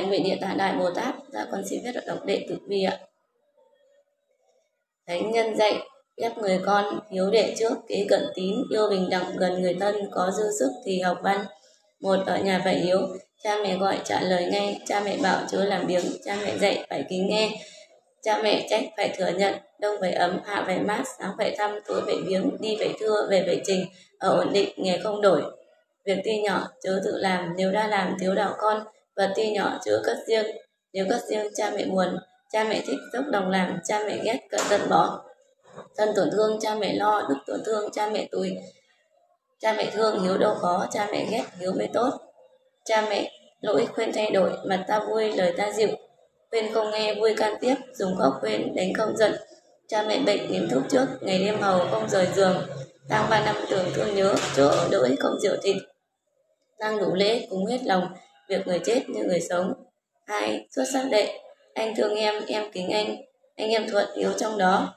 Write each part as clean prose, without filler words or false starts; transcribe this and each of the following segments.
Thành Vị Địa Tạng Đại Bồ Tát. Dạ con xin phép đọc đệ tử vi ạ. Thánh nhân dạy ép người con hiếu đệ trước, kế cận tín, yêu bình đẳng, gần người thân, có dư sức thì học văn. Một, ở nhà phải hiếu, cha mẹ gọi trả lời ngay, cha mẹ bảo chớ làm biếng, cha mẹ dạy phải kính nghe, cha mẹ trách phải thừa nhận, đông phải ấm, hạ phải mát, sáng phải thăm, tối phải viếng, đi phải thưa, về phải trình, ở ổn định, nghề không đổi. Việc tuy nhỏ chớ tự làm, nếu đã làm thiếu đạo con, vật tuy nhỏ chớ cất riêng, nếu cất riêng cha mẹ buồn, cha mẹ thích dốc lòng làm, cha mẹ ghét cẩn thận bỏ. Thân tổn thương cha mẹ lo, đức tổn thương cha mẹ tùy, cha mẹ thương hiếu đâu khó, cha mẹ ghét hiếu mới tốt. Cha mẹ lỗi khuyên thay đổi, mặt ta vui lời ta dịu, khuyên không nghe vui can tiếp, dùng khóc khuyên đánh không giận. Cha mẹ bệnh nếm thuốc trước, ngày đêm hầu không rời giường, tang 3 năm tưởng thương nhớ, chỗ ở đỗi không rượu thịt. Tang đủ lễ cúng hết lòng, việc người chết như người sống. 2. Xuất sắc đệ, anh thương em kính anh em thuận hiếu trong đó.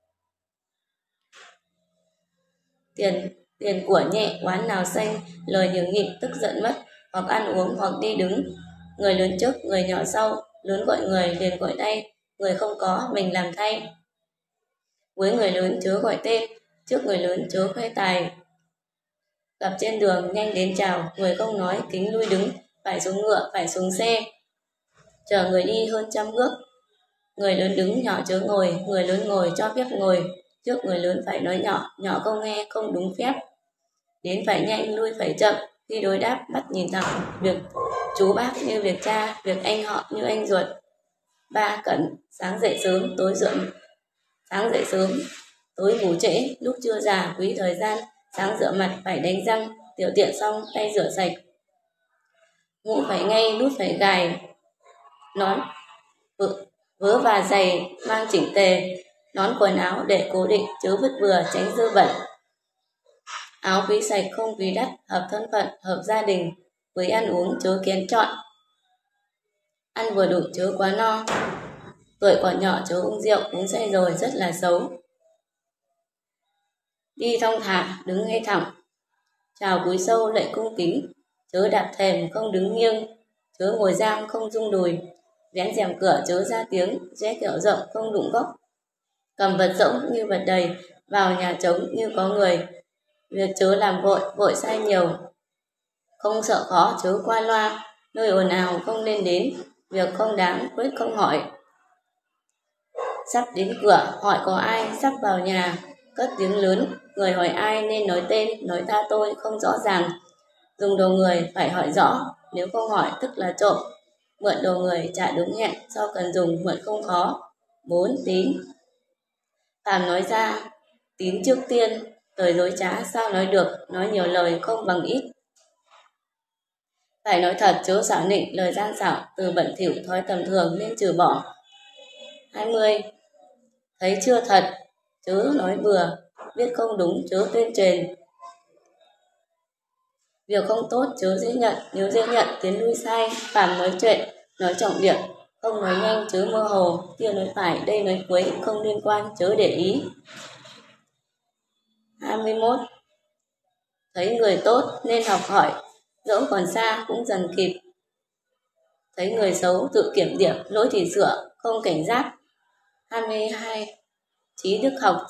Tiền của nhẹ, oán nào xanh, lời nhường nhịn tức giận mất, hoặc ăn uống hoặc đi đứng. Người lớn trước, người nhỏ sau, lớn gọi người liền gọi tay, người không có mình làm thay. Với người lớn chớ gọi tên, trước người lớn chớ khoe tài. Gặp trên đường nhanh đến chào, người không nói kính lui đứng, phải xuống ngựa, phải xuống xe, chờ người đi hơn 100 bước. Người lớn đứng, nhỏ chớ ngồi, người lớn ngồi cho phép ngồi, trước người lớn phải nói nhỏ, nhỏ không nghe không đúng phép. Đến phải nhanh, lui phải chậm, khi đối đáp mắt nhìn thẳng, việc chú bác như việc cha, việc anh họ như anh ruột. 3. Cẩn, sáng dậy sớm, sáng dậy sớm, tối ngủ trễ, lúc chưa già quý thời gian, sáng rửa mặt phải đánh răng, tiểu tiện xong tay rửa sạch. Mũ phải ngay, nút phải gài, nón vớ và giày mang chỉnh tề, nón quần áo để cố định chớ vứt bừa tránh dơ bẩn. Áo quý sạch không quý đắt, hợp thân phận, hợp gia đình, với ăn uống chớ kén chọn, ăn vừa đủ chớ quá no. Tuổi còn nhỏ chớ uống rượu, uống say rồi rất là xấu. Đi thong thả, đứng ngay thẳng, chào cúi sâu lạy cung kính, chớ đạp thềm không đứng nghiêng, chớ ngồi giang không rung đùi, vén rèm cửa chớ ra tiếng, rẽ kẹo rộng không đụng góc. Cầm vật rỗng như vật đầy, vào nhà trống như có người, việc chớ làm vội sai nhiều, không sợ khó chớ qua loa, nơi ồn ào không nên đến, việc không đáng quyết không hỏi. Sắp đến cửa hỏi có ai, sắp vào nhà cất tiếng lớn, người hỏi ai nên nói tên, nói ta tôi không rõ ràng. Dùng đồ người phải hỏi rõ, nếu không hỏi tức là trộm. Mượn đồ người trả đúng hẹn, sau cần dùng mượn không khó. 4. Tín, phàm nói ra tín trước tiên, lời dối trá sao nói được, nói nhiều lời không bằng ít. Phải nói thật chớ xảo nịnh, lời gian xảo, từ bẩn thỉu thói tầm thường nên trừ bỏ. 20. Thấy chưa thật chớ nói bừa, biết không đúng chớ tuyên truyền. Việc không tốt chớ dễ nhận, nếu dễ nhận tiến lui sai. Phàm nói chuyện nói trọng điểm, không nói nhanh chớ mơ hồ, kia nói phải đây nói cuối, không liên quan chớ để ý. 21. Thấy người tốt nên học hỏi, dẫu còn xa cũng dần kịp. Thấy người xấu tự kiểm điểm, lỗi thì sửa, không cảnh giác. 22. Trí đức học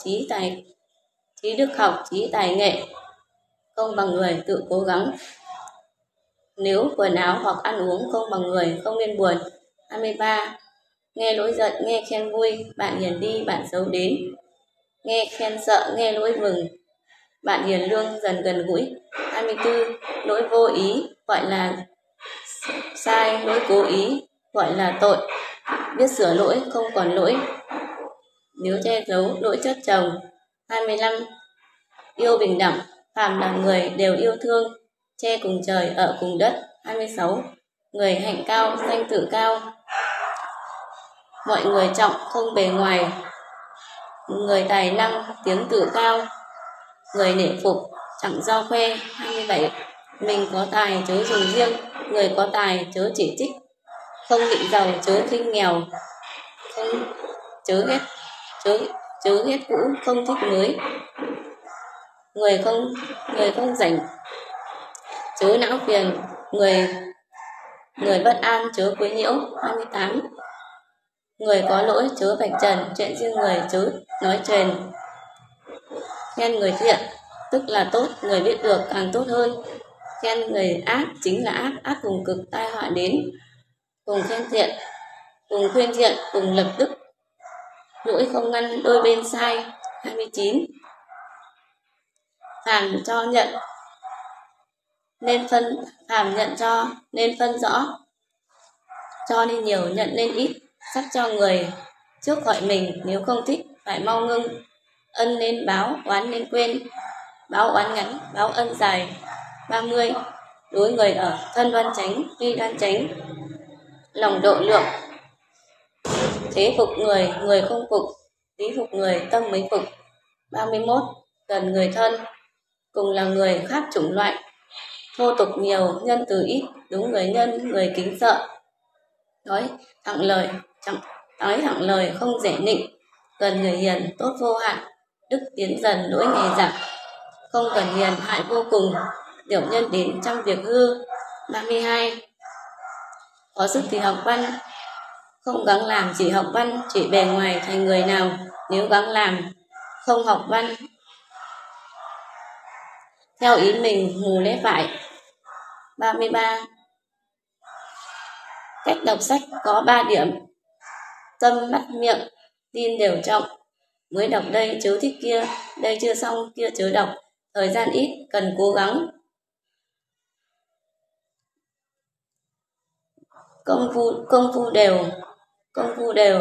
trí tài nghệ, không bằng người tự cố gắng. Nếu quần áo hoặc ăn uống không bằng người không nên buồn. 23. Nghe lỗi giận nghe khen vui, bạn hiền đi bạn xấu đến. Nghe khen sợ nghe lỗi mừng, bạn hiền lương dần gần gũi. 24. Lỗi vô ý gọi là sai, lỗi cố ý gọi là tội. Biết sửa lỗi không còn lỗi, nếu che giấu lỗi chất chồng. 25. Yêu bình đẳng, phàm là người đều yêu thương, che cùng trời ở cùng đất. 26. Người hạnh cao danh tự cao, mọi người trọng không bề ngoài, người tài năng tiếng tự cao, người nể phục chẳng do khoe. 27. Mình có tài chớ dùng riêng, người có tài chớ chỉ trích, không định giàu chớ khinh nghèo, không chớ ghét cũ không thích mới, người không rảnh chớ não phiền, người Người bất an chớ quấy nhiễu. 28. Người có lỗi chớ vạch trần, chuyện riêng người chớ nói truyền. Khen người thiện tức là tốt, người biết được càng tốt hơn. Khen người ác chính là ác, ác cùng cực tai họa đến. Cùng khen thiện, cùng khuyên thiện, cùng lập đức. Lỗi không ngăn đôi bên sai. 29. Phàm cho nhận nên phân, phàm nhận cho nên phân rõ. Cho nên nhiều, nhận nên ít. Sắp cho người trước gọi mình, nếu không thích phải mau ngưng. Ân nên báo, oán nên quên. Báo oán ngắn, báo ân dài. 30. Đối người ở thân đoan chánh, tuy đoan chánh, lòng độ lượng. Thế phục người, người không phục. Lý phục người, tâm mới phục. 31. Gần người thân, cùng là người khác chủng loại. Thô tục nhiều, nhân từ ít. Đúng người nhân, người kính sợ. Nói thẳng lời không rẻ nịnh. Gần người hiền, tốt vô hạn. Đức tiến dần, lỗi ngày giảm. Không cần hiền, hại vô cùng. Tiểu nhân đến trong việc hư. 32. Có sức thì học văn, không gắng làm chỉ học văn, chỉ bề ngoài thành người nào. Nếu gắng làm, không học văn, theo ý mình mù lẽ phải. 33. Cách đọc sách có 3 điểm. Tâm, mắt, miệng, tin đều trọng. Mới đọc đây chớ thích kia, đây chưa xong kia chớ đọc. Thời gian ít, cần cố gắng. Công phu đều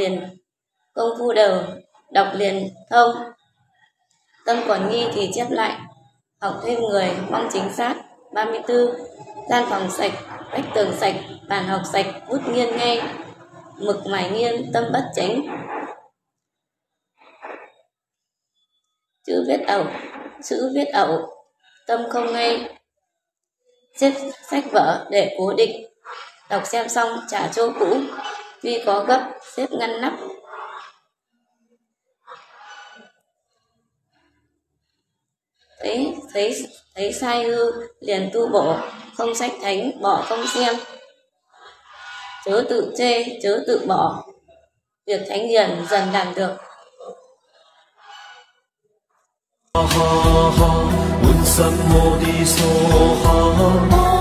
đọc liền thông. Tâm còn nghi thì chép lại. Học thêm người mong chính xác. 34. Gian phòng sạch, vách tường sạch, bàn học sạch, bút nghiêng ngay, mực mải nghiêng, tâm bất chánh. Chữ viết ẩu, tâm không ngay. Xếp sách vở để cố định. Đọc xem xong trả chỗ cũ. Tuy có gấp xếp ngăn nắp. Thấy sai hư liền tu bổ. Không sách thánh bỏ không xem. Chớ tự chê chớ tự bỏ. Việc thánh hiền dần làm được. Buồn sân mô đi số